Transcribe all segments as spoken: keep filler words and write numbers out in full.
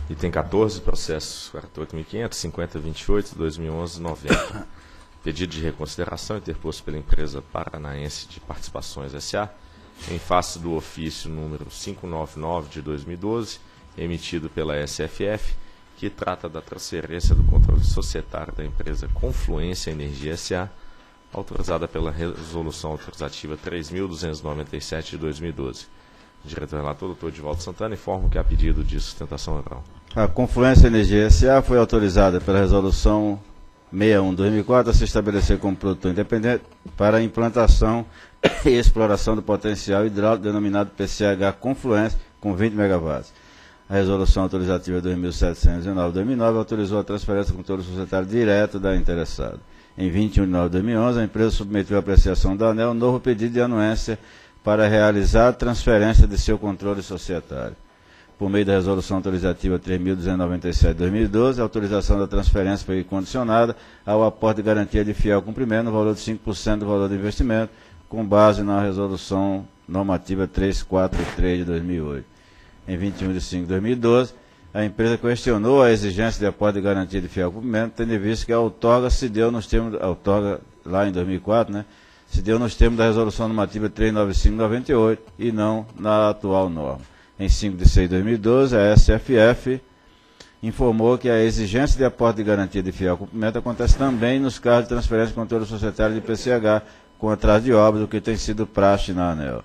Item quatorze, processo quarenta e oito mil e quinhentos, cinquenta vinte e oito, dois mil e onze, noventa. Pedido de reconsideração interposto pela empresa Paranaense de Participações S A, em face do ofício número quinhentos e noventa e nove de dois mil e doze, emitido pela S F F, que trata da transferência do controle societário da empresa Confluência Energia S A, autorizada pela Resolução Autorizativa três mil duzentos e noventa e sete de dois mil e doze. Diretor relator, doutor Edivaldo Santana, informo que há pedido de sustentação oral. A Confluência Energia S A foi autorizada pela Resolução sessenta e um de dois mil e quatro a se estabelecer como produtor independente para a implantação e exploração do potencial hidráulico denominado P C H Confluência com vinte megawatts. A Resolução Autorizativa dois mil setecentos e dezenove de dois mil e nove autorizou a transferência do controle societário direto da interessada. Em vinte e um de nove de dois mil e onze, a empresa submeteu à apreciação da ANEEL um novo pedido de anuência para realizar a transferência de seu controle societário. Por meio da Resolução Autorizativa três mil duzentos e noventa e sete de dois mil e doze, a autorização da transferência foi condicionada ao aporte de garantia de fiel cumprimento no valor de cinco por cento do valor do investimento, com base na Resolução Normativa trezentos e quarenta e três de dois mil e oito. Em vinte e um de cinco de dois mil e doze, a empresa questionou a exigência de aporte de garantia de fiel cumprimento, tendo em vista que a outorga se deu nos termos, a outorga lá em dois mil e quatro, né, se deu nos termos da Resolução Normativa trezentos e noventa e cinco de noventa e oito e não na atual norma. Em cinco de seis de dois mil e doze, a S F F informou que a exigência de aporte de garantia de fiel cumprimento acontece também nos casos de transferência de controle societário de P C H com atraso de obras, o que tem sido praxe na ANEEL.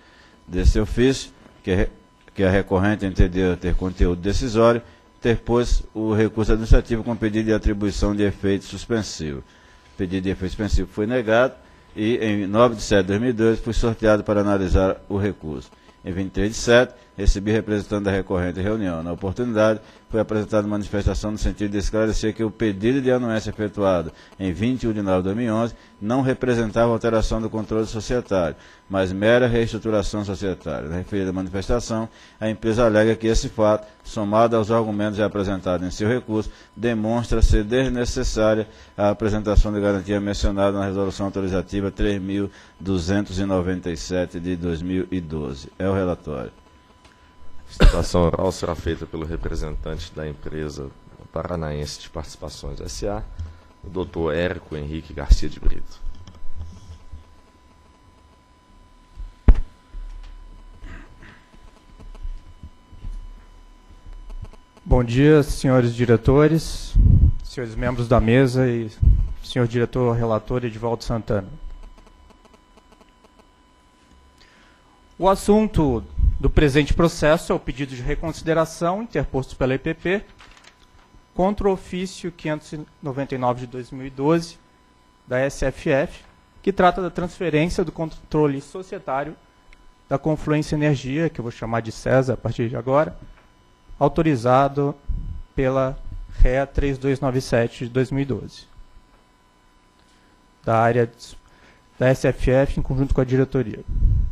Desse ofício, que, que a recorrente entendeu ter conteúdo decisório, interpôs o recurso administrativo com pedido de atribuição de efeito suspensivo. O pedido de efeito suspensivo foi negado e, em nove de setembro de dois mil e doze, fui sorteado para analisar o recurso. Em vinte e três de setembro, recebi representante da recorrente em reunião. Na oportunidade, foi apresentada manifestação no sentido de esclarecer que o pedido de anuência efetuado em vinte e um de nove de dois mil e onze não representava alteração do controle societário, mas mera reestruturação societária. Na referida manifestação, a empresa alega que esse fato, somado aos argumentos já apresentados em seu recurso, demonstra ser desnecessária a apresentação de garantia mencionada na Resolução Autorizativa três mil duzentos e noventa e sete de dois mil e doze. É o relatório. A sustentação oral será feita pelo representante da empresa Paranaense de Participações S A, o doutor Érico Henrique Garcia de Brito. Bom dia, senhores diretores, senhores membros da mesa e senhor diretor relator Edivaldo Santana. O assunto do presente processo é o pedido de reconsideração interposto pela E P P contra o ofício quinhentos e noventa e nove de dois mil e doze da S F F, que trata da transferência do controle societário da Confluência Energia, que eu vou chamar de CESA a partir de agora, autorizado pela R E A três mil duzentos e noventa e sete de dois mil e doze, da área da S F F em conjunto com a diretoria.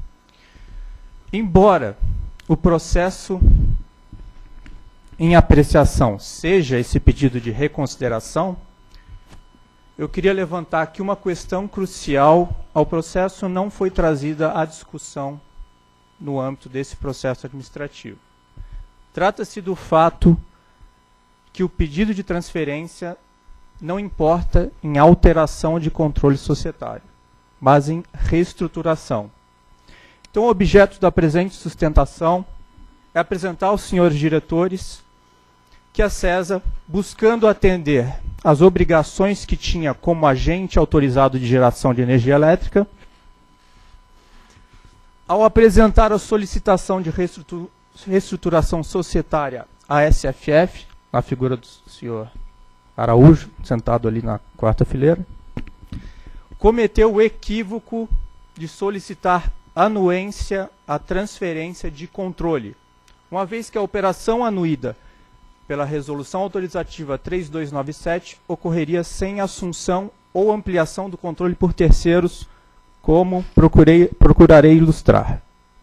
Embora o processo em apreciação seja esse pedido de reconsideração, eu queria levantar aqui uma questão crucial ao processo, não foi trazida à discussão no âmbito desse processo administrativo. Trata-se do fato que o pedido de transferência não importa em alteração de controle societário, mas em reestruturação. Então, o objeto da presente sustentação é apresentar aos senhores diretores que a CESA, buscando atender às obrigações que tinha como agente autorizado de geração de energia elétrica, ao apresentar a solicitação de reestruturação societária à S F F, na figura do senhor Araújo, sentado ali na quarta fileira, cometeu o equívoco de solicitar anuência à transferência de controle, uma vez que a operação anuída pela Resolução Autorizativa três mil duzentos e noventa e sete ocorreria sem assunção ou ampliação do controle por terceiros, como procurei, procurarei ilustrar.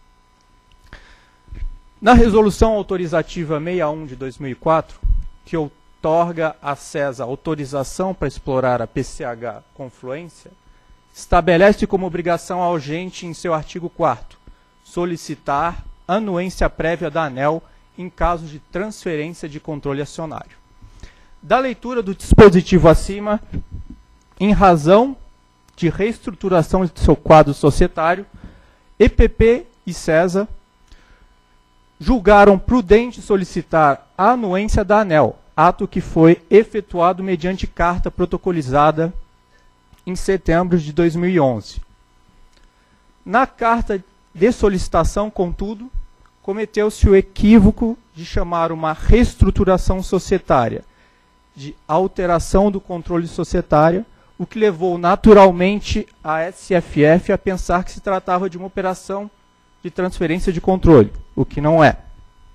Na Resolução Autorizativa sessenta e um de dois mil e quatro, que outorga à CESA autorização para explorar a P C H Confluência, estabelece como obrigação ao agente, em seu artigo quarto, solicitar anuência prévia da ANEEL em caso de transferência de controle acionário. Da leitura do dispositivo acima, em razão de reestruturação de seu quadro societário, E P P e SESA julgaram prudente solicitar a anuência da ANEEL, ato que foi efetuado mediante carta protocolizada em setembro de dois mil e onze. Na carta de solicitação, contudo, cometeu-se o equívoco de chamar uma reestruturação societária de alteração do controle societário, o que levou naturalmente a S F F a pensar que se tratava de uma operação de transferência de controle, o que não é.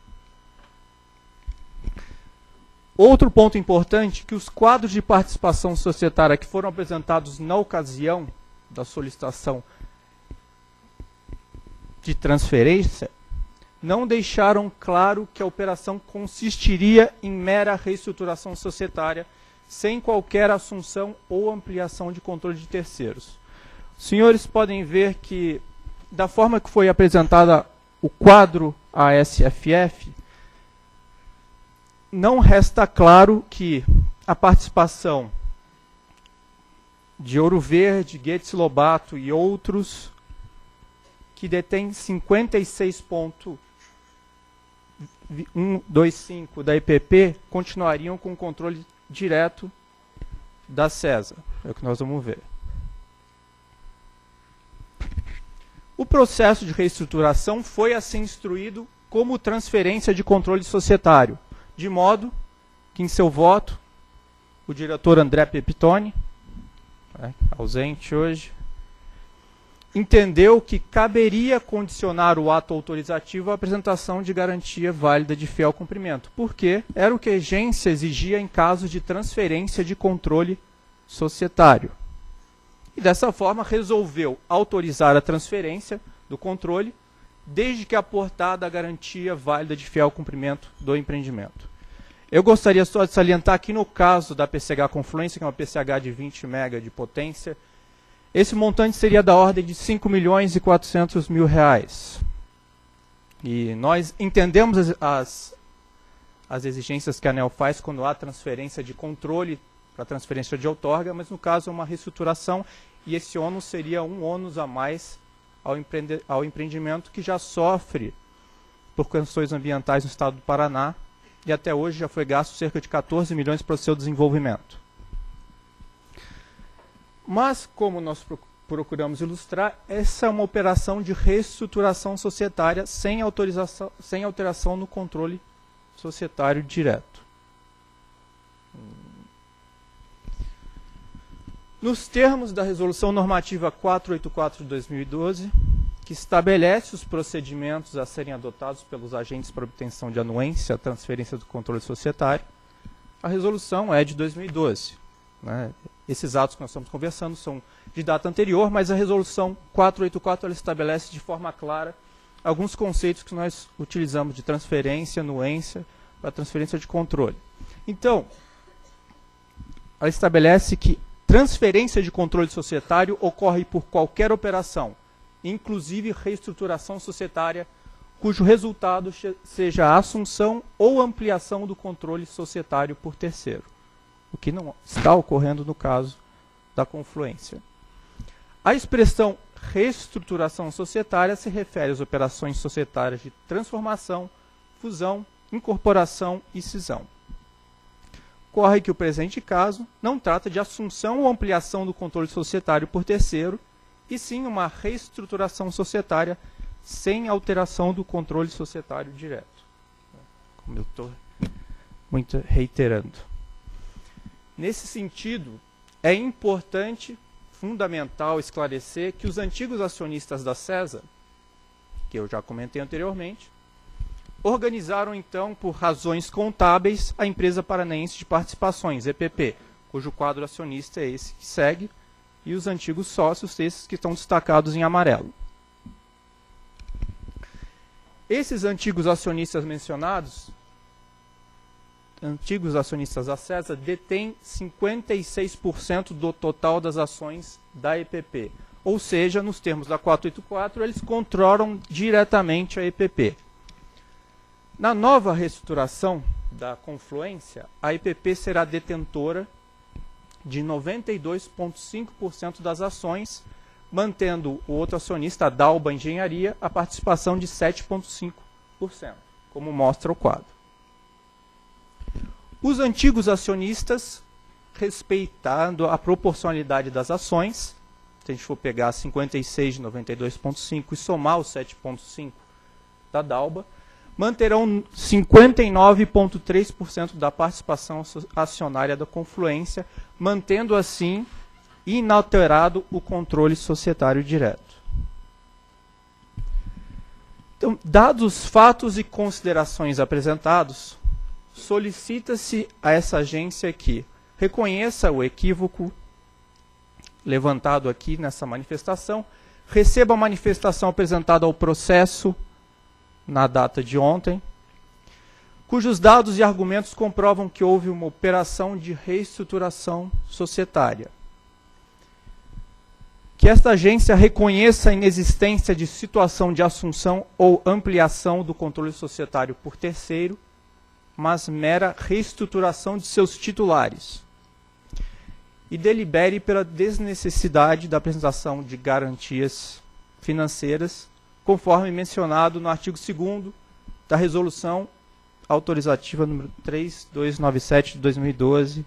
Outro ponto importante, que os quadros de participação societária que foram apresentados na ocasião da solicitação de transferência não deixaram claro que a operação consistiria em mera reestruturação societária, sem qualquer assunção ou ampliação de controle de terceiros. Os senhores podem ver que, da forma que foi apresentada o quadro à S F F, não resta claro que a participação de Ouro Verde, Guedes Lobato e outros, que detêm cinquenta e seis vírgula cento e vinte e cinco da E P P, continuariam com o controle direto da SESA. É o que nós vamos ver. O processo de reestruturação foi assim instruído como transferência de controle societário, de modo que, em seu voto, o diretor André Pepitone, é, ausente hoje, entendeu que caberia condicionar o ato autorizativo à apresentação de garantia válida de fiel cumprimento, porque era o que a agência exigia em caso de transferência de controle societário. E dessa forma resolveu autorizar a transferência do controle, desde que aportada a garantia válida de fiel cumprimento do empreendimento. Eu gostaria só de salientar que no caso da P C H Confluência, que é uma P C H de vinte mega de potência, esse montante seria da ordem de cinco milhões e quatrocentos mil reais. E nós entendemos as, as, as exigências que a ANEEL faz quando há transferência de controle para transferência de outorga, mas no caso é uma reestruturação e esse ônus seria um ônus a mais ao, empreende, ao empreendimento que já sofre por questões ambientais no estado do Paraná e até hoje já foi gasto cerca de quatorze milhões para o seu desenvolvimento. Mas, como nós procuramos ilustrar, essa é uma operação de reestruturação societária sem, autorização, sem alteração no controle societário direto. Nos termos da Resolução Normativa quatrocentos e oitenta e quatro de dois mil e doze, que estabelece os procedimentos a serem adotados pelos agentes para obtenção de anuência à transferência do controle societário, a resolução é de dois mil e doze. Né? Esses atos que nós estamos conversando são de data anterior, mas a resolução quatrocentos e oitenta e quatro ela estabelece de forma clara alguns conceitos que nós utilizamos de transferência, anuência, para transferência de controle. Então, ela estabelece que transferência de controle societário ocorre por qualquer operação, inclusive reestruturação societária, cujo resultado seja a assunção ou ampliação do controle societário por terceiro, o que não está ocorrendo no caso da Confluência. A expressão reestruturação societária se refere às operações societárias de transformação, fusão, incorporação e cisão. Ocorre que o presente caso não trata de assunção ou ampliação do controle societário por terceiro, e sim uma reestruturação societária sem alteração do controle societário direto. Como eu estou muito reiterando. Nesse sentido, é importante, fundamental esclarecer que os antigos acionistas da SESA, que eu já comentei anteriormente, organizaram então, por razões contábeis, a Empresa Paranaense de Participações, E P P, cujo quadro acionista é esse que segue, e os antigos sócios, esses que estão destacados em amarelo. Esses antigos acionistas mencionados, antigos acionistas da SESA, detêm cinquenta e seis por cento do total das ações da E P P. Ou seja, nos termos da quatrocentos e oitenta e quatro, eles controlam diretamente a E P P. Na nova reestruturação da Confluência, a I P P será detentora de noventa e dois vírgula cinco por cento das ações, mantendo o outro acionista, a Dalba Engenharia, a participação de sete vírgula cinco por cento, como mostra o quadro. Os antigos acionistas, respeitando a proporcionalidade das ações, se a gente for pegar cinquenta e seis de noventa e dois vírgula cinco e somar os sete vírgula cinco da Dalba, manterão cinquenta e nove vírgula três por cento da participação acionária da Confluência, mantendo assim inalterado o controle societário direto. Então, dados os fatos e considerações apresentados, solicita-se a essa agência que reconheça o equívoco levantado aqui nessa manifestação, receba a manifestação apresentada ao processo na data de ontem, cujos dados e argumentos comprovam que houve uma operação de reestruturação societária. Que esta agência reconheça a inexistência de situação de assunção ou ampliação do controle societário por terceiro, mas mera reestruturação de seus titulares. E delibere pela desnecessidade da apresentação de garantias financeiras, conforme mencionado no artigo segundo da Resolução Autorizativa número três mil duzentos e noventa e sete de dois mil e doze.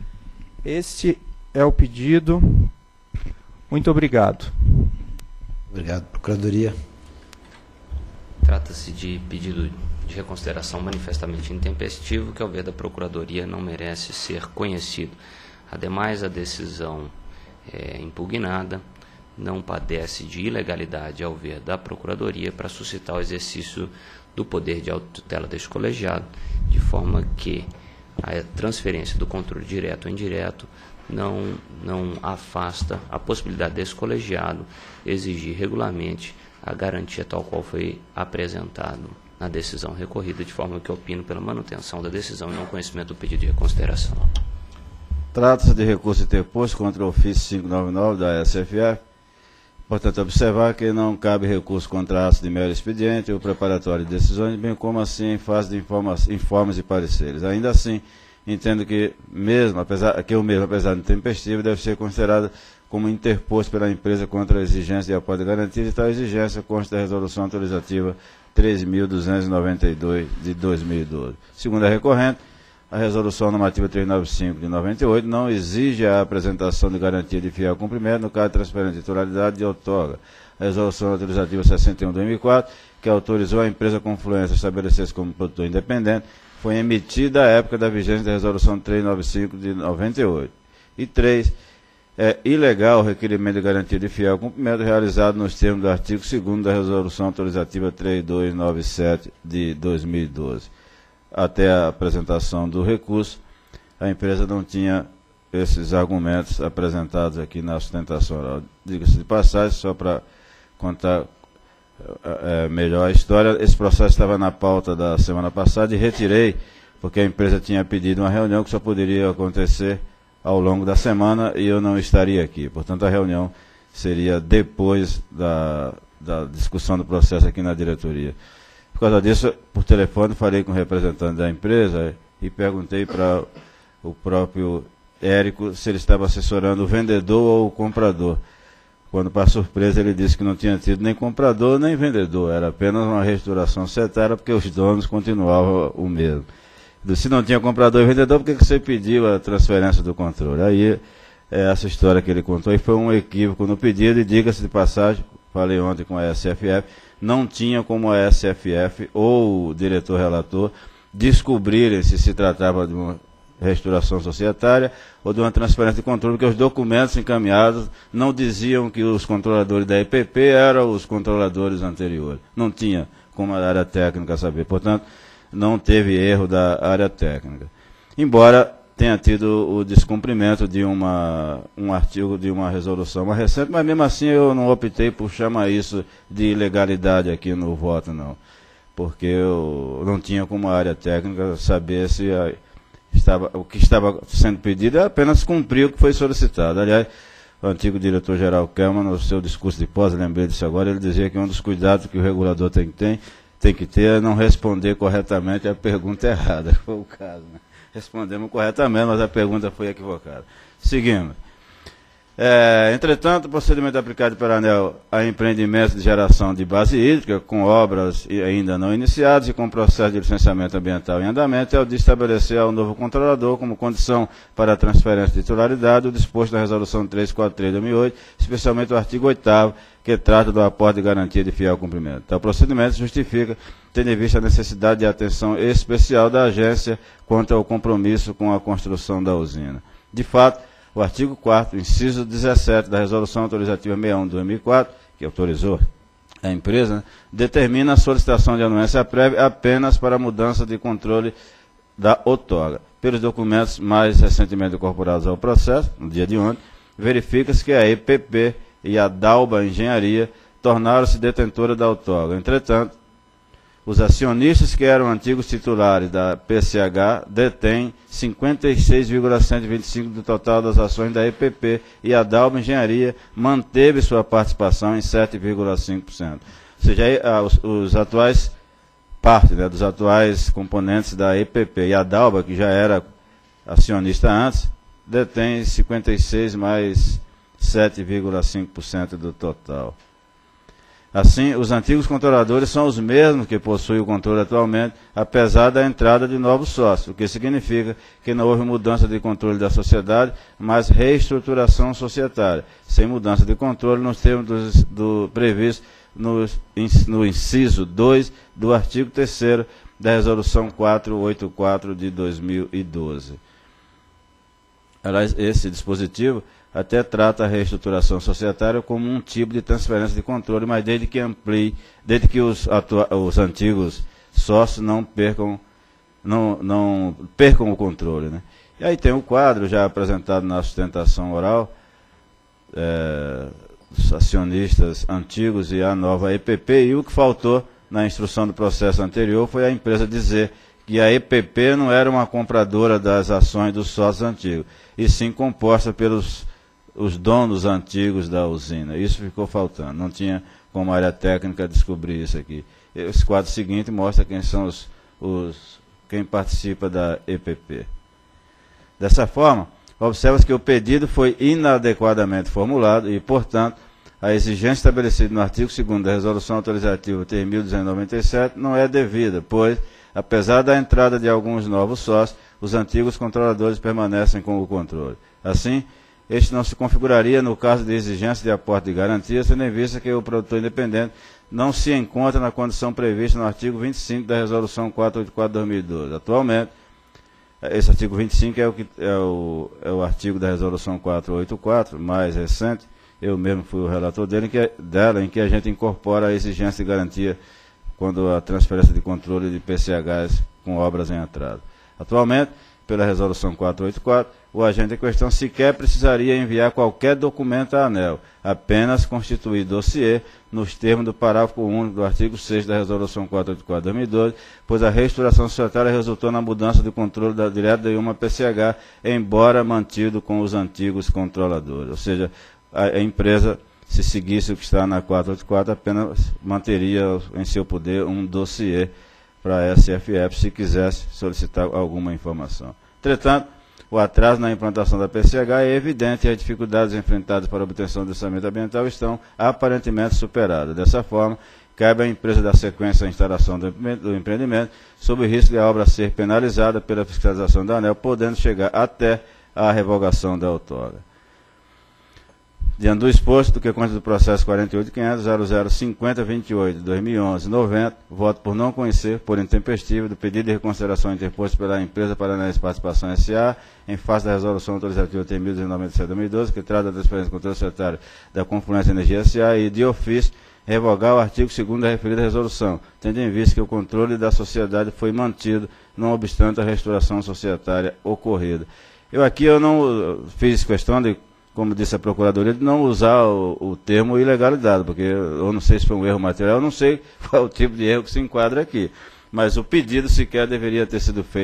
Este é o pedido. Muito obrigado. Obrigado, Procuradoria. Trata-se de pedido de reconsideração manifestamente intempestivo, que, ao ver da Procuradoria, não merece ser conhecido. Ademais, a decisão é, impugnada não padece de ilegalidade ao ver da Procuradoria para suscitar o exercício do poder de autotutela deste colegiado, de forma que a transferência do controle direto ou indireto não, não afasta a possibilidade desse colegiado exigir regularmente a garantia tal qual foi apresentado na decisão recorrida, de forma que opino pela manutenção da decisão e não conhecimento do pedido de reconsideração. Trata-se de recurso interposto contra o ofício quinhentos e noventa e nove da S F F. Portanto, observar que não cabe recurso contra atos de mero expediente ou preparatório de decisões, bem como assim em fase de informes e pareceres. Ainda assim, entendo que, mesmo, apesar, que o mesmo, apesar de intempestivo, deve ser considerado como interposto pela empresa contra a exigência de apoio de garantia, e tal exigência consta da Resolução Autorizativa três mil duzentos e noventa e dois de dois mil e doze. Segundo a recorrente, a Resolução Normativa trezentos e noventa e cinco de noventa e oito não exige a apresentação de garantia de fiel cumprimento no caso de transferência de titularidade de outorga. A Resolução Autorizativa sessenta e um de dois mil e quatro, que autorizou a empresa Confluência a estabelecer-se como produtor independente, foi emitida à época da vigência da Resolução trezentos e noventa e cinco de noventa e oito. E três, é ilegal o requerimento de garantia de fiel cumprimento realizado nos termos do artigo segundo da Resolução Autorizativa três mil duzentos e noventa e sete de dois mil e doze. Até a apresentação do recurso, a empresa não tinha esses argumentos apresentados aqui na sustentação oral. Diga-se de passagem, só para contar é, melhor a história, esse processo estava na pauta da semana passada e retirei, porque a empresa tinha pedido uma reunião que só poderia acontecer ao longo da semana e eu não estaria aqui. Portanto, a reunião seria depois da, da discussão do processo aqui na diretoria. Por causa disso, por telefone, falei com o representante da empresa e perguntei para o próprio Érico se ele estava assessorando o vendedor ou o comprador. Quando, para surpresa, ele disse que não tinha tido nem comprador nem vendedor, era apenas uma reestruturação societária, porque os donos continuavam o mesmo. Se não tinha comprador e vendedor, por que você pediu a transferência do controle? Aí, é essa história que ele contou, e foi um equívoco no pedido, e diga-se de passagem, falei ontem com a S F F, não tinha como a S F F ou o diretor-relator descobrirem se se tratava de uma reestruturação societária ou de uma transferência de controle, porque os documentos encaminhados não diziam que os controladores da E P P eram os controladores anteriores. Não tinha como a área técnica saber. Portanto, não teve erro da área técnica. Embora tenha tido o descumprimento de uma, um artigo de uma resolução mais recente, mas mesmo assim eu não optei por chamar isso de ilegalidade aqui no voto, não. Porque eu não tinha como a área técnica saber se a, estava, o que estava sendo pedido é apenas cumprir o que foi solicitado. Aliás, o antigo diretor-geral Kelman, no seu discurso de pós, lembrei disso agora, ele dizia que um dos cuidados que o regulador tem que ter tem que ter é não responder corretamente a pergunta errada, foi o caso, né? Respondemos corretamente, mas a pergunta foi equivocada. Seguimos. É, entretanto, o procedimento aplicado pela ANEEL a empreendimentos de geração de base hídrica, com obras ainda não iniciadas e com processo de licenciamento ambiental em andamento, é o de estabelecer ao novo controlador, como condição para a transferência de titularidade, o disposto na Resolução trezentos e quarenta e três de dois mil e oito, especialmente o artigo oitavo, que trata do aporte de garantia de fiel cumprimento. Tal procedimento justifica, tendo em vista a necessidade de atenção especial da agência quanto ao compromisso com a construção da usina. De fato, o artigo quarto, inciso dezessete da Resolução Autorizativa sessenta e um de dois mil e quatro, que autorizou a empresa, né, determina a solicitação de anuência prévia apenas para a mudança de controle da outorga. Pelos documentos mais recentemente incorporados ao processo, no dia de ontem, verifica-se que a E P P e a Dalba Engenharia tornaram-se detentora da outorga. Entretanto, os acionistas que eram antigos titulares da P C H detêm cinquenta e seis vírgula cento e vinte e cinco por cento do total das ações da E P P e a Dalba Engenharia manteve sua participação em sete vírgula cinco por cento. Ou seja, aí, ah, os, os atuais parte, né, dos atuais componentes da E P P e a Dalba, que já era acionista antes, detém cinquenta e seis mais sete vírgula cinco por cento do total. Assim, os antigos controladores são os mesmos que possuem o controle atualmente, apesar da entrada de novos sócios, o que significa que não houve mudança de controle da sociedade, mas reestruturação societária, sem mudança de controle nos termos do, do previsto no, no inciso dois do artigo terceiro da Resolução quatrocentos e oitenta e quatro de dois mil e doze. Aliás, esse dispositivo até trata a reestruturação societária como um tipo de transferência de controle, mas desde que amplie, desde que os, atua, os antigos sócios não percam, não, não percam o controle, né? E aí tem o quadro já apresentado na sustentação oral, é, os acionistas antigos e a nova E P P, e o que faltou na instrução do processo anterior foi a empresa dizer que a E P P não era uma compradora das ações dos sócios antigos, e sim composta pelos os donos antigos da usina. Isso ficou faltando. Não tinha como área técnica descobrir isso aqui. Esse quadro seguinte mostra quem são os, os quem participa da E P P. Dessa forma, observa-se que o pedido foi inadequadamente formulado e, portanto, a exigência estabelecida no artigo segundo da Resolução Autorizativa três mil duzentos e noventa e sete não é devida, pois, apesar da entrada de alguns novos sócios, os antigos controladores permanecem com o controle. Assim, este não se configuraria no caso de exigência de aporte de garantia, tendo em vista que o produtor independente não se encontra na condição prevista no artigo vinte e cinco da Resolução quatrocentos e oitenta e quatro de dois mil e doze. Atualmente, esse artigo vinte e cinco é o, que, é o, é o artigo da Resolução quatrocentos e oitenta e quatro, mais recente, eu mesmo fui o relator dele, em que, dela, em que a gente incorpora a exigência de garantia quando a transferência de controle de P C Hs com obras em atraso. Atualmente, pela Resolução quatrocentos e oitenta e quatro, o agente em questão sequer precisaria enviar qualquer documento à ANEEL, apenas constituir dossiê nos termos do parágrafo único do artigo seis da Resolução quatrocentos e oitenta e quatro de dois mil e doze, pois a reestruturação societária resultou na mudança de controle da, direto de uma P C H, embora mantido com os antigos controladores. Ou seja, a, a empresa, se seguisse o que está na quatrocentos e oitenta e quatro, apenas manteria em seu poder um dossiê para a S F F se quisesse solicitar alguma informação. Entretanto, o atraso na implantação da P C H é evidente e as dificuldades enfrentadas para a obtenção do licenciamento ambiental estão aparentemente superadas. Dessa forma, cabe à empresa dar sequência à instalação do empreendimento, sob o risco de a obra ser penalizada pela fiscalização da ANEEL, podendo chegar até a revogação da outorga. Diante do exposto, do que consta do processo quarenta e oito ponto quinhentos ponto zero zero cinco zero dois oito de dois mil e onze noventa, voto por não conhecer, por intempestivo, do pedido de reconsideração interposto pela empresa Paranaense Participação S A, em face da Resolução Autorizativa três mil duzentos e noventa e sete de dois mil e doze, que trata da transferência do controle societário da Confluência Energia S A, e, de ofício, revogar o artigo segundo da referida resolução, tendo em vista que o controle da sociedade foi mantido, não obstante a restauração societária ocorrida. Eu aqui eu não fiz questão de, como disse a Procuradoria, de não usar o, o termo ilegalidade, porque eu não sei se foi um erro material, eu não sei qual é o tipo de erro que se enquadra aqui. Mas o pedido sequer deveria ter sido feito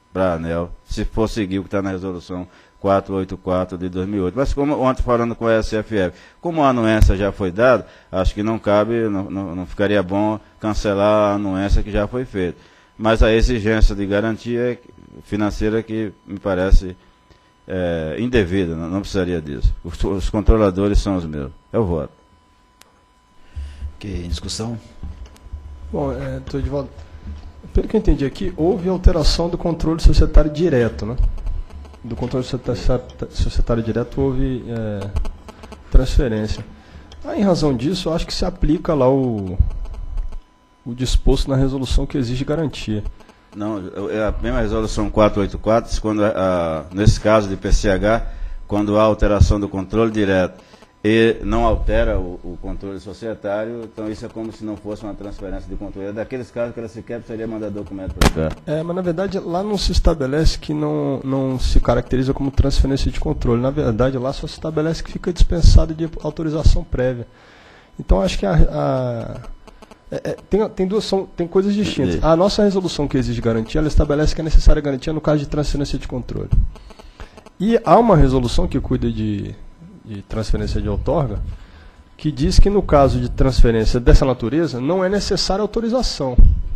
para a ANEEL, se for seguir o que está na resolução quatrocentos e oitenta e quatro de dois mil e oito. Mas como ontem falando com a S F F, como a anuência já foi dada, acho que não cabe, não, não, não ficaria bom cancelar a anuência que já foi feita. Mas a exigência de garantia financeira que me parece é, indevida, não, não precisaria disso. Os, os controladores são os meus. Eu voto. Ok, em discussão? Bom, estou de volta. Pelo que eu entendi aqui, houve alteração do controle societário direto, né? Do controle societário direto houve é, transferência. Aí, em razão disso, eu acho que se aplica lá o, o disposto na resolução que exige garantia. Não, é a mesma resolução quatrocentos e oitenta e quatro, quando, a, nesse caso de P C H, quando há alteração do controle direto e não altera o, o controle societário, então isso é como se não fosse uma transferência de controle. É daqueles casos que ela sequer precisaria mandar documento para cá. É, mas na verdade lá não se estabelece que não, não se caracteriza como transferência de controle. Na verdade lá só se estabelece que fica dispensado de autorização prévia. Então acho que a, a, é, é, tem, tem, duas, são, tem coisas distintas. A nossa resolução que exige garantia, ela estabelece que é necessária garantia no caso de transferência de controle. E há uma resolução que cuida de... de transferência de outorga, que diz que no caso de transferência dessa natureza não é necessária autorização.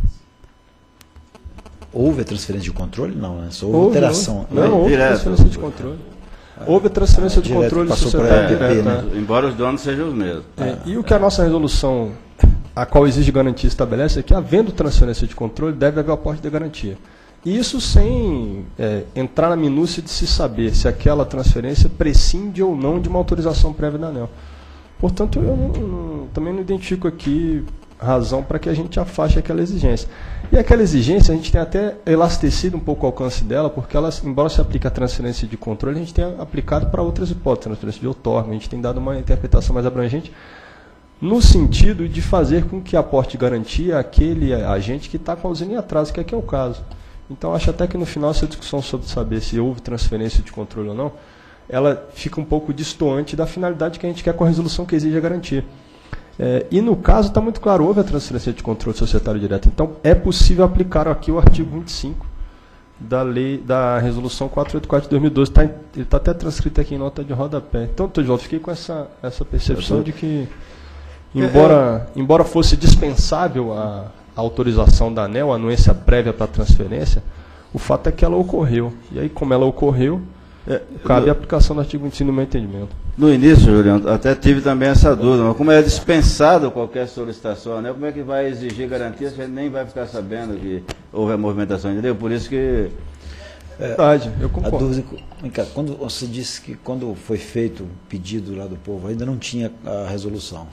Houve a transferência de controle? Não, né? Só houve, houve alteração. Não, não houve direto. transferência de controle. Houve a transferência Ah, de direto, controle passou societário por direto. né? É. Embora os donos sejam os mesmos. É, e o que a nossa resolução, a qual exige garantia, estabelece é que, havendo transferência de controle, deve haver aporte de garantia. Isso sem é, entrar na minúcia de se saber se aquela transferência prescinde ou não de uma autorização prévia da ANEEL. Portanto, eu não, não, também não identifico aqui razão para que a gente afaste aquela exigência. E aquela exigência, a gente tem até elastecido um pouco o alcance dela, porque ela, embora se aplique a transferência de controle, a gente tem aplicado para outras hipóteses, transferência de outorga, a gente tem dado uma interpretação mais abrangente, no sentido de fazer com que aporte de garantia aquele agente que está com a usina em atraso, que aqui é o caso. Então, acho até que no final essa discussão sobre saber se houve transferência de controle ou não, ela fica um pouco distoante da finalidade que a gente quer com a resolução que exige a garantia. É, e no caso está muito claro, houve a transferência de controle societário direto. Então, é possível aplicar aqui o artigo vinte e cinco da lei da resolução quatrocentos e oitenta e quatro de dois mil e doze. Tá, ele está até transcrito aqui em nota de rodapé. Então, doutor Edvaldo, fiquei com essa, essa percepção de que, embora, embora fosse dispensável a a autorização da ANEEL, a anuência prévia para a transferência, o fato é que ela ocorreu. E aí, como ela ocorreu, é, cabe a aplicação do artigo vinte e cinco no meu entendimento. No início, Juliano, até tive também essa dúvida, mas como é dispensado qualquer solicitação, né? Como é que vai exigir garantia se a gente nem vai ficar sabendo que houve a movimentação, entendeu? Por isso que... É verdade, eu A concordo. dúvida, quando você disse que quando foi feito o pedido lá do povo, ainda não tinha a resolução.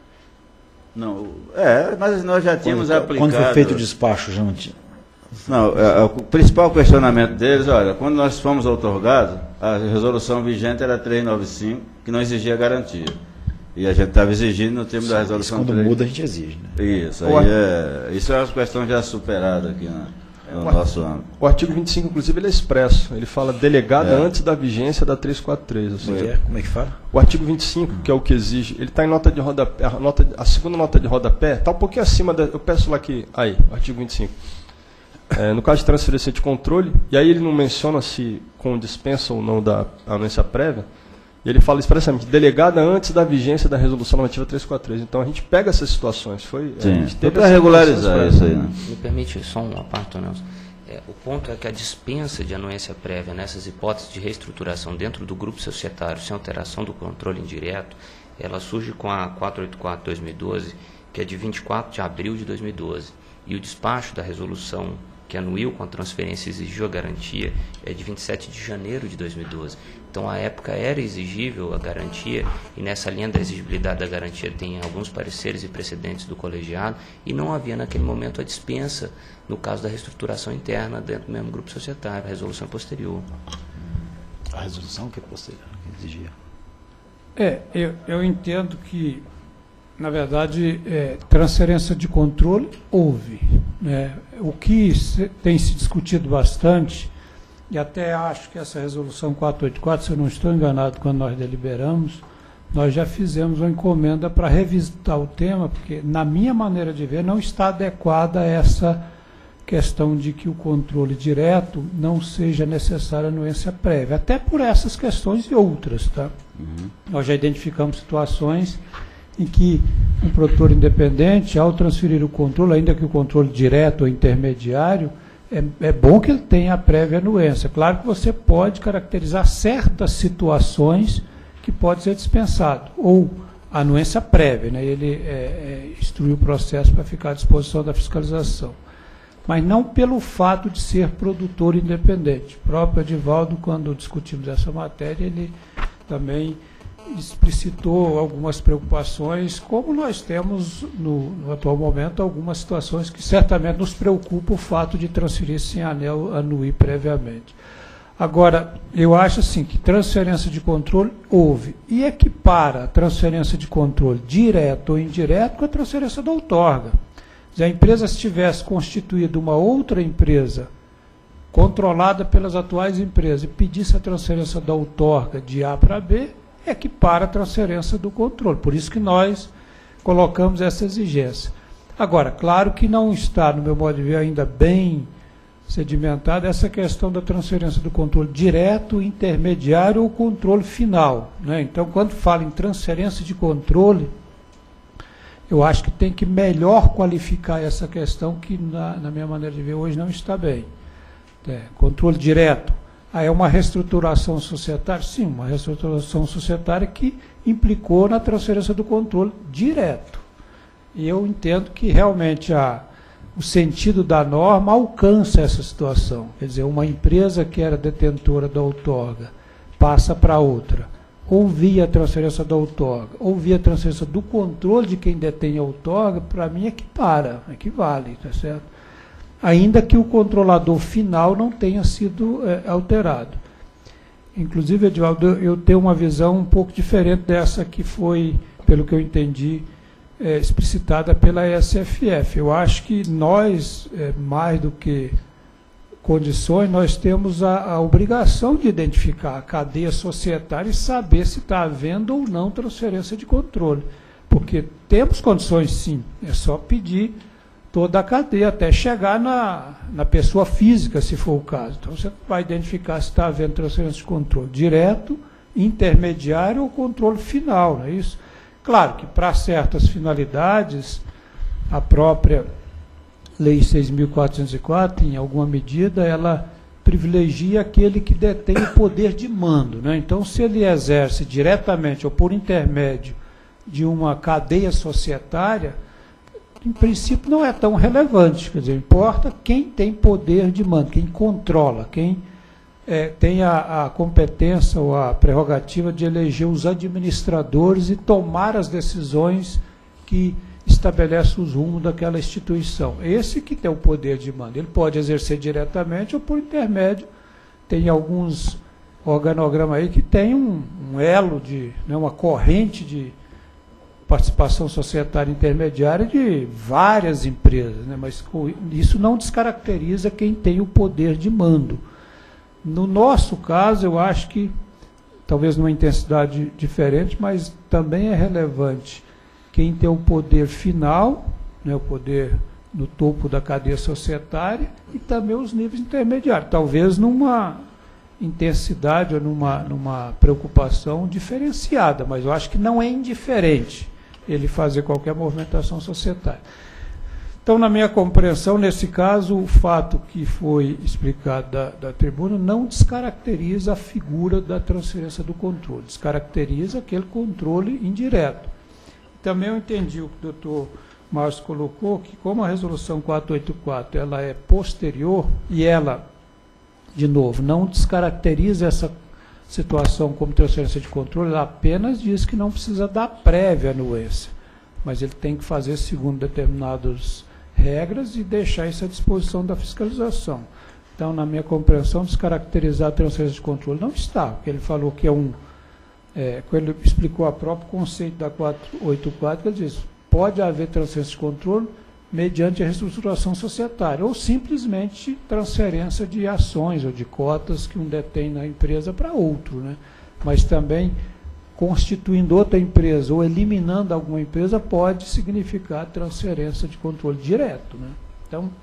Não, é, mas nós já tínhamos Quando, aplicado... quando foi feito o despacho, já não tinha. Não, é, é, o principal questionamento deles, olha, quando nós fomos outorgados, a resolução vigente era trezentos e noventa e cinco, que não exigia garantia. E a gente estava exigindo no termo da resolução Isso quando três. muda a gente exige, né? Isso, aí é, isso é uma questão já superada aqui na, no O nosso âmbito. O artigo vinte e cinco, inclusive, ele é expresso. Ele fala delegada É. antes da vigência da trezentos e quarenta e três. Ou Como é seja, que é? Como é que fala? o artigo vinte e cinco, que é o que exige, ele está em nota de rodapé, a, nota, a segunda nota de rodapé está um pouquinho acima, da, eu peço lá que, aí, artigo vinte e cinco. É, no caso de transferência de controle, e aí ele não menciona se com dispensa ou não da anuência prévia, e ele fala expressamente, delegada antes da vigência da resolução normativa trezentos e quarenta e três. Então a gente pega essas situações. Foi, a Sim, gente teve para essas regularizar situações isso aí, né? Me permite só uma parte, Nelson. É, o ponto é que a dispensa de anuência prévia nessas hipóteses de reestruturação dentro do grupo societário sem alteração do controle indireto, ela surge com a quatrocentos e oitenta e quatro de dois mil e doze, que é de vinte e quatro de abril de dois mil e doze. E o despacho da resolução que anuiu com a transferência e exigiu a garantia é de vinte e sete de janeiro de dois mil e doze. Então, à época, era exigível a garantia, e nessa linha da exigibilidade da garantia tem alguns pareceres e precedentes do colegiado, e não havia naquele momento a dispensa no caso da reestruturação interna dentro do mesmo grupo societário, a resolução posterior. A resolução que é posterior, que exigia. É, eu, eu entendo que, na verdade, é, transferência de controle houve. Né? O que se, tem se discutido bastante, e até acho que essa resolução quatrocentos e oitenta e quatro, se eu não estou enganado, quando nós deliberamos, nós já fizemos uma encomenda para revisitar o tema, porque, na minha maneira de ver, não está adequada essa questão de que o controle direto não seja necessária anuência prévia, até por essas questões e outras. Tá? Uhum. Nós já identificamos situações em que um produtor independente, ao transferir o controle, ainda que o controle direto ou intermediário, é, é bom que ele tenha a prévia anuência. Claro que você pode caracterizar certas situações que pode ser dispensado, ou a anuência prévia, né? Ele é, é, instrui o processo para ficar à disposição da fiscalização. Mas não pelo fato de ser produtor independente. O próprio Edivaldo, quando discutimos essa matéria, ele também explicitou algumas preocupações, como nós temos no, no atual momento algumas situações que certamente nos preocupa o fato de transferir sem anel anuir previamente. Agora, eu acho assim que transferência de controle houve, e equipara a transferência de controle direto ou indireto com a transferência da outorga. Se a empresa tivesse constituído uma outra empresa controlada pelas atuais empresas e pedisse a transferência da outorga de A para B, equipara a transferência do controle. Por isso que nós colocamos essa exigência. Agora, claro que não está, no meu modo de ver, ainda bem sedimentada essa questão da transferência do controle direto, intermediário ou controle final. Né? Então, quando fala em transferência de controle, eu acho que tem que melhor qualificar essa questão que, na, na minha maneira de ver, hoje não está bem. É, controle direto. Ah, é uma reestruturação societária? Sim, uma reestruturação societária que implicou na transferência do controle direto. E eu entendo que realmente a, o sentido da norma alcança essa situação. Quer dizer, uma empresa que era detentora da outorga passa para outra, ou via a transferência da outorga, ou via a transferência do controle de quem detém a outorga, para mim equipara, equivale, tá certo? Ainda que o controlador final não tenha sido é, alterado. Inclusive, Edivaldo, eu tenho uma visão um pouco diferente dessa que foi, pelo que eu entendi, é, explicitada pela E S F F. Eu acho que nós, é, mais do que condições, nós temos a, a obrigação de identificar a cadeia societária e saber se está havendo ou não transferência de controle. Porque temos condições, sim, é só pedir toda a cadeia, até chegar na, na pessoa física, se for o caso. Então, você vai identificar se está havendo transferência de controle direto, intermediário ou controle final, não é isso? Claro que, para certas finalidades, a própria Lei seis mil quatrocentos e quatro, em alguma medida, ela privilegia aquele que detém o poder de mando. Né? Então, se ele exerce diretamente ou por intermédio de uma cadeia societária, em princípio não é tão relevante, quer dizer, importa quem tem poder de mando, quem controla, quem é, tem a, a competência ou a prerrogativa de eleger os administradores e tomar as decisões que estabelecem os rumos daquela instituição. Esse que tem o poder de mando, ele pode exercer diretamente ou por intermédio, tem alguns organogramas aí que tem um, um elo, de, né, uma corrente de participação societária intermediária de várias empresas, né? Mas isso não descaracteriza quem tem o poder de mando. No nosso caso, eu acho que, talvez numa intensidade diferente, mas também é relevante quem tem o poder final, né, o poder no topo da cadeia societária, e também os níveis intermediários, talvez numa intensidade ou numa, numa preocupação diferenciada, mas eu acho que não é indiferente ele fazer qualquer movimentação societária. Então, na minha compreensão, nesse caso, o fato que foi explicado da, da tribuna não descaracteriza a figura da transferência do controle, descaracteriza aquele controle indireto. Também eu entendi o que o doutor Márcio colocou, que como a resolução quatrocentos e oitenta e quatro ela é posterior, e ela, de novo, não descaracteriza essa situação como transferência de controle, ela apenas diz que não precisa dar prévia anuência, mas ele tem que fazer segundo determinadas regras e deixar isso à disposição da fiscalização. Então, na minha compreensão, descaracterizar a transferência de controle não está, porque ele falou que é um, é, quando ele explicou o próprio conceito da quatrocentos e oitenta e quatro, ele diz, pode haver transferência de controle mediante a reestruturação societária, ou simplesmente transferência de ações ou de cotas que um detém na empresa para outro, né? Mas também constituindo outra empresa ou eliminando alguma empresa pode significar transferência de controle direto, né? Então,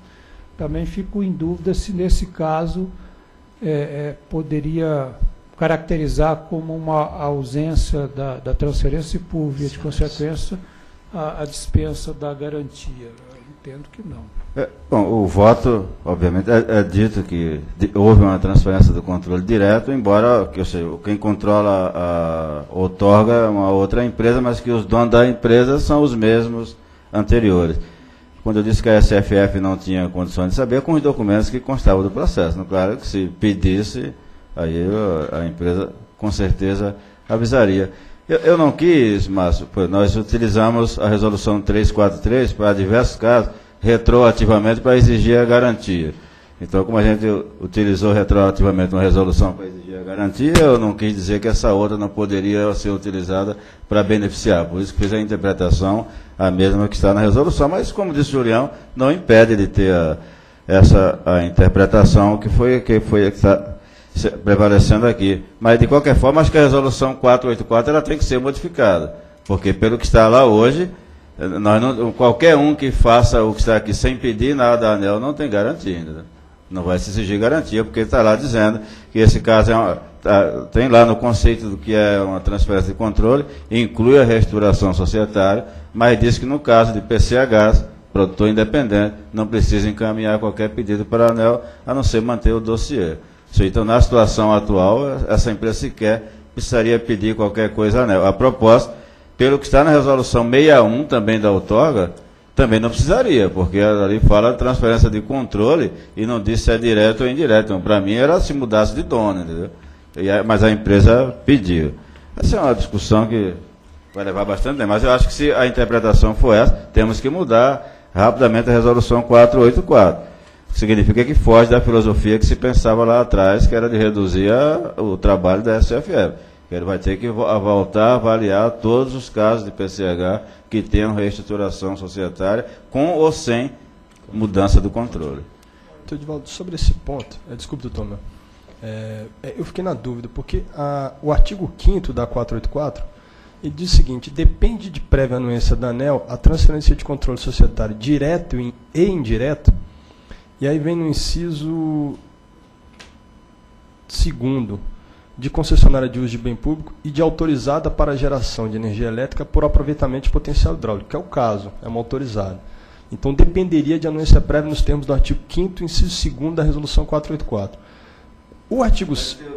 também fico em dúvida se nesse caso é, é, poderia caracterizar como uma ausência da, da transferência e, por via de consequência, a, a dispensa da garantia. Eu entendo que não. É, bom, o voto, obviamente, é, é dito que de, houve uma transferência do controle direto, embora que, ou seja, quem controla a outorga é uma outra empresa, mas que os donos da empresa são os mesmos anteriores. Quando eu disse que a S F F não tinha condições de saber, com os documentos que constavam do processo. Não, claro que se pedisse, aí a empresa com certeza avisaria. Eu, eu não quis, Márcio, nós utilizamos a resolução trezentos e quarenta e três para diversos casos, retroativamente para exigir a garantia. Então, como a gente utilizou retroativamente uma resolução para exigir a garantia, eu não quis dizer que essa outra não poderia ser utilizada para beneficiar. Por isso que fiz a interpretação a mesma que está na resolução. Mas, como disse o Julião, não impede de ter a, essa a interpretação que foi que foi que está prevalecendo aqui. Mas, de qualquer forma, acho que a resolução quatrocentos e oitenta e quatro ela tem que ser modificada. Porque, pelo que está lá hoje, nós não, qualquer um que faça o que está aqui sem pedir nada da ANEEL não tem garantia ainda. Não vai se exigir garantia, porque está lá dizendo que esse caso é uma, tá, tem lá no conceito do que é uma transferência de controle, inclui a reestruturação societária, mas diz que no caso de P C H, produtor independente, não precisa encaminhar qualquer pedido para a ANEEL, a não ser manter o dossiê. Então, na situação atual, essa empresa sequer precisaria pedir qualquer coisa à ANEEL. A propósito, pelo que está na resolução sessenta e um também da outorga, também não precisaria, porque ali fala de transferência de controle e não diz se é direto ou indireto. Então, para mim, era se mudasse de dono, entendeu? E a, mas a empresa pediu. Essa é uma discussão que vai levar bastante tempo, mas eu acho que se a interpretação for essa, temos que mudar rapidamente a resolução quatrocentos e oitenta e quatro. Significa que foge da filosofia que se pensava lá atrás, que era de reduzir a, o trabalho da S F F. Ele vai ter que voltar a avaliar todos os casos de P C H que tenham reestruturação societária, com ou sem mudança do controle. Então, Edivaldo, sobre esse ponto, é, desculpe, doutor, meu, é, eu fiquei na dúvida, porque a, o artigo quinto da quatrocentos e oitenta e quatro, ele diz o seguinte: depende de prévia anuência da ANEEL a transferência de controle societário direto e indireto, e aí vem no inciso segundo, de concessionária de uso de bem público e de autorizada para geração de energia elétrica por aproveitamento de potencial hidráulico, que é o caso, é uma autorizada. Então, dependeria de anuência prévia nos termos do artigo quinto, inciso segundo da resolução quatrocentos e oitenta e quatro. O artigo...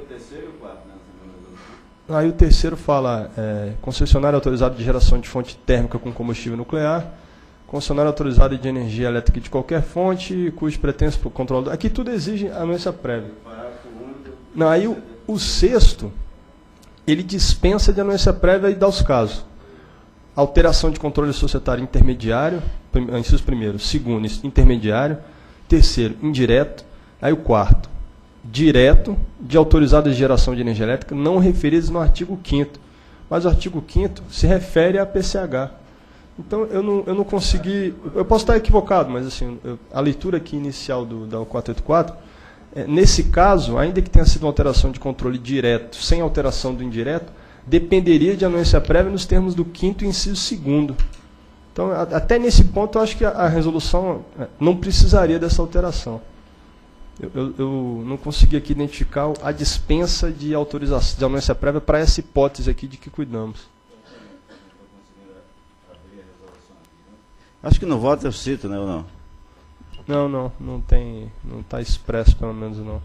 Aí o terceiro fala, é, concessionário autorizado de geração de fonte térmica com combustível nuclear, concessionário autorizado de energia elétrica de qualquer fonte, cujo pretenso por controle... Aqui tudo exige anuência prévia. Não, aí o... O sexto, ele dispensa de anuência prévia e dá os casos. Alteração de controle societário intermediário, inciso primeiro. Segundo, intermediário. Terceiro, indireto. Aí o quarto, direto, de autorizada de geração de energia elétrica, não referidos no artigo quinto. Mas o artigo quinto se refere a P C H. Então, eu não, eu não consegui... Eu posso estar equivocado, mas assim, eu, a leitura aqui inicial do, da quatrocentos e oitenta e quatro... Nesse caso, ainda que tenha sido uma alteração de controle direto, sem alteração do indireto, dependeria de anuência prévia nos termos do quinto inciso segundo. Então, até nesse ponto, eu acho que a resolução não precisaria dessa alteração. Eu, eu, eu não consegui aqui identificar a dispensa de autorização de anuência prévia para essa hipótese aqui de que cuidamos. Acho que no voto eu cito, né, ou não? Não, não, não tem, não está expresso, pelo menos não.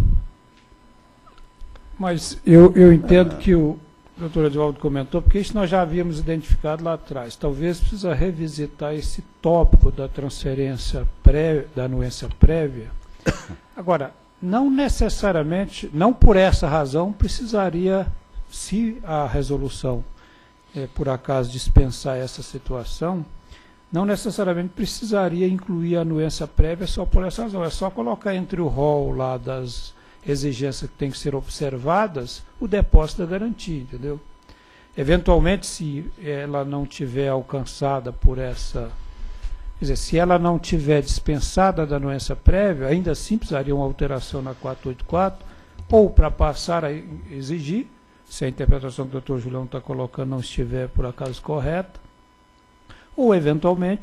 Mas eu, eu entendo que o doutor Edivaldo comentou, porque isso nós já havíamos identificado lá atrás. Talvez precisa revisitar esse tópico da transferência prévia, da anuência prévia. Agora, não necessariamente, não por essa razão, precisaria, se a resolução, é, por acaso, dispensar essa situação, não necessariamente precisaria incluir a anuência prévia só por essa razão. É só colocar entre o rol lá das exigências que têm que ser observadas o depósito da garantia, entendeu? Eventualmente, se ela não tiver alcançada por essa... Quer dizer, se ela não tiver dispensada da anuência prévia, ainda assim precisaria uma alteração na quatrocentos e oitenta e quatro, ou para passar a exigir, se a interpretação que o doutor Julião está colocando não estiver por acaso correta, ou, eventualmente,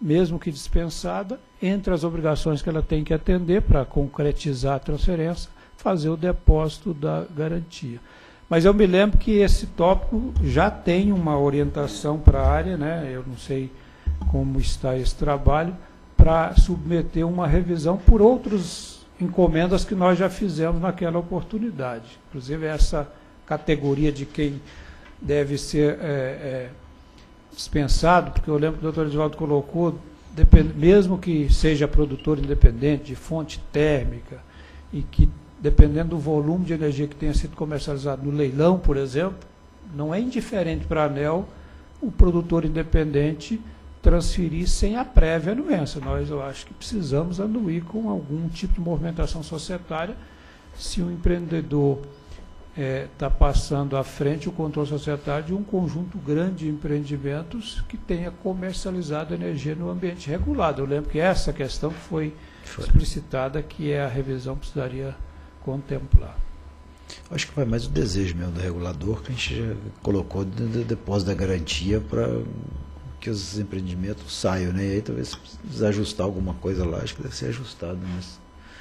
mesmo que dispensada, entre as obrigações que ela tem que atender para concretizar a transferência, fazer o depósito da garantia. Mas eu me lembro que esse tópico já tem uma orientação para a área, né? Eu não sei como está esse trabalho, para submeter uma revisão por outras encomendas que nós já fizemos naquela oportunidade. Inclusive essa categoria de quem deve ser é, é, dispensado, porque eu lembro que o doutor Edivaldo colocou, depend, mesmo que seja produtor independente de fonte térmica e que, dependendo do volume de energia que tenha sido comercializado no leilão, por exemplo, não é indiferente para a ANEEL o produtor independente transferir sem a prévia anuência. Nós, eu acho que precisamos anuir com algum tipo de movimentação societária se o empreendedor está é, passando à frente o controle societário de um conjunto grande de empreendimentos que tenha comercializado energia no ambiente regulado. Eu lembro que essa questão foi, foi. explicitada, que é a revisão precisaria contemplar. Acho que vai mais o desejo mesmo do regulador, que a gente já colocou de, de depósito da garantia para que os empreendimentos saiam, né? E aí talvez precisa ajustar alguma coisa lá, acho que deve ser ajustado, mas...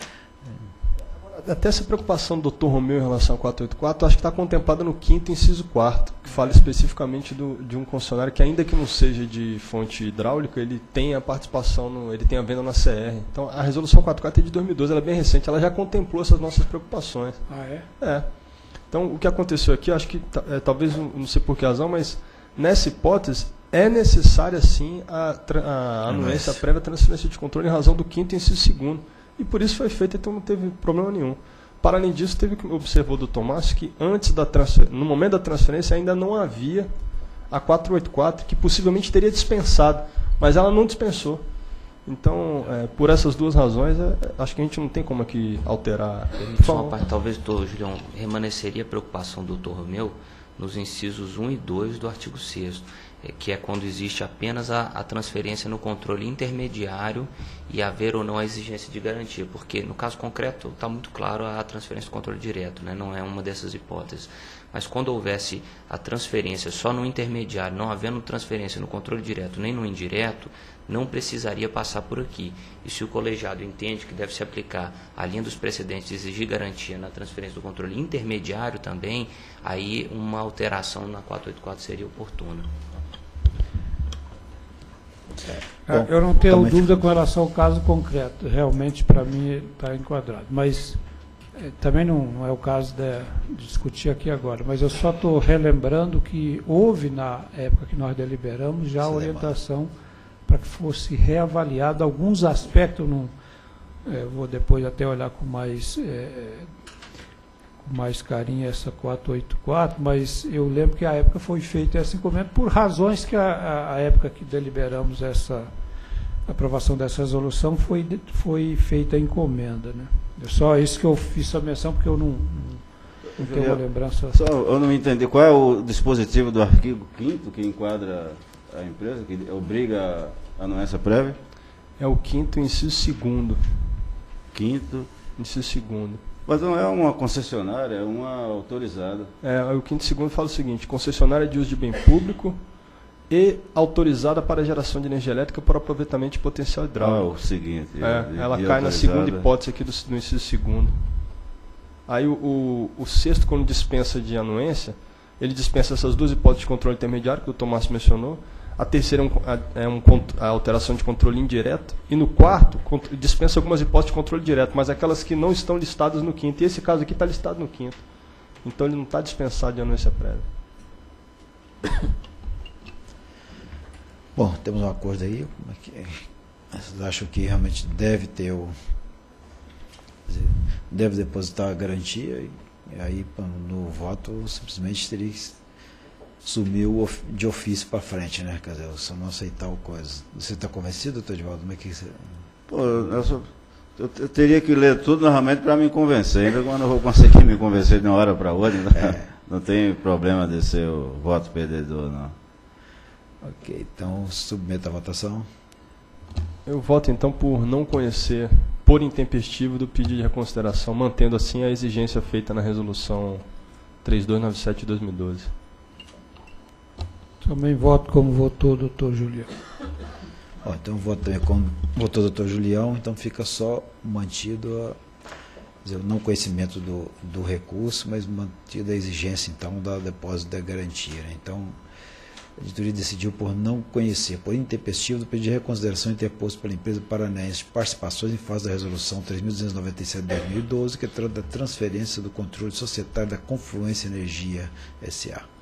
É. Até essa preocupação do doutor Romeu em relação ao quatrocentos e oitenta e quatro, acho que está contemplada no quinto inciso quarto, que fala especificamente do, de um concessionário que, ainda que não seja de fonte hidráulica, ele tem a participação, no, ele tem a venda na C R. Então, a resolução quatrocentos e quatro é de dois mil e doze, ela é bem recente, ela já contemplou essas nossas preocupações. Ah, é? É. Então, o que aconteceu aqui, acho que, é, talvez, não sei por que razão, mas nessa hipótese, é necessária, sim, a, a anuência, a prévia transferência de controle em razão do quinto inciso segundo. E por isso foi feita, então não teve problema nenhum. Para além disso, teve que observar do Tomás que antes da no momento da transferência ainda não havia a quatrocentos e oitenta e quatro, que possivelmente teria dispensado, mas ela não dispensou. Então, é, por essas duas razões, é, acho que a gente não tem como aqui alterar. Só uma parte, talvez, doutor Julião, remanesceria a preocupação do doutor Romeu nos incisos um e dois do artigo sexto, é, que é quando existe apenas a, a transferência no controle intermediário e haver ou não a exigência de garantia, porque no caso concreto está muito claro a transferência do controle direto, né? Não é uma dessas hipóteses. Mas quando houvesse a transferência só no intermediário, não havendo transferência no controle direto nem no indireto, não precisaria passar por aqui. E se o colegiado entende que deve se aplicar a linha dos precedentes de exigir garantia na transferência do controle intermediário também, aí uma alteração na quatrocentos e oitenta e quatro seria oportuna. É, eu não tenho dúvida com relação ao caso concreto. Realmente, para mim, está enquadrado. Mas é, também não, não é o caso de, de discutir aqui agora. Mas eu só estou relembrando que houve, na época que nós deliberamos, já a orientação para que fosse reavaliado alguns aspectos. Não, é, vou depois até olhar com mais, é, com mais carinho essa quatrocentos e oitenta e quatro, mas eu lembro que a época foi feita essa encomenda por razões que a, a, a época que deliberamos essa aprovação dessa resolução foi, foi feita a encomenda, né? É só isso que eu fiz a menção, porque eu não, não, não tenho uma lembrança. Só, eu não entendi qual é o dispositivo do artigo quinto que enquadra a empresa, que obriga a anuência prévia? É o quinto inciso segundo. Quinto inciso segundo. Mas não é uma concessionária, é uma autorizada. É, o quinto segundo fala o seguinte: concessionária de uso de bem público e autorizada para geração de energia elétrica por aproveitamento de potencial hidráulico. Ah, o seguinte. É, e, ela e cai na segunda hipótese aqui do, do inciso segundo. Aí o, o, o sexto, quando dispensa de anuência, ele dispensa essas duas hipóteses de controle intermediário que o Tomás mencionou. A terceira é, um, é um, a alteração de controle indireto. E no quarto, dispensa algumas hipóteses de controle direto, mas aquelas que não estão listadas no quinto. E esse caso aqui está listado no quinto. Então ele não está dispensado de anuência prévia. Bom, temos um acordo aí. Vocês acham que realmente deve ter o... deve depositar a garantia, e aí no voto simplesmente teria que sumir de ofício para frente, né? Quer dizer, se não aceitar o coisa. Você está convencido, doutor Edivaldo? Como é que você... Pô, eu, só, eu, eu teria que ler tudo novamente para me convencer. Ainda quando eu vou conseguir me convencer de uma hora para outra, não, é. não tem problema de ser o voto perdedor, não. Ok, então submeta a votação. Eu voto então por não conhecer por intempestivo do pedido de reconsideração, mantendo assim a exigência feita na resolução três dois nove sete de dois mil e doze. Também voto como votou o doutor Julião. Ó, então voto, como votou o doutor Julião, então fica só mantido a, dizer, o não conhecimento do, do recurso, mas mantida a exigência então da depósito da garantia. Né? Então, a editoria decidiu por não conhecer, por intempestivo, do pedido de reconsideração interposto pela empresa paranaense de participações em fase da resolução três mil duzentos e noventa e sete de dois mil e doze, que trata da transferência do controle societário da Confluência Energia S A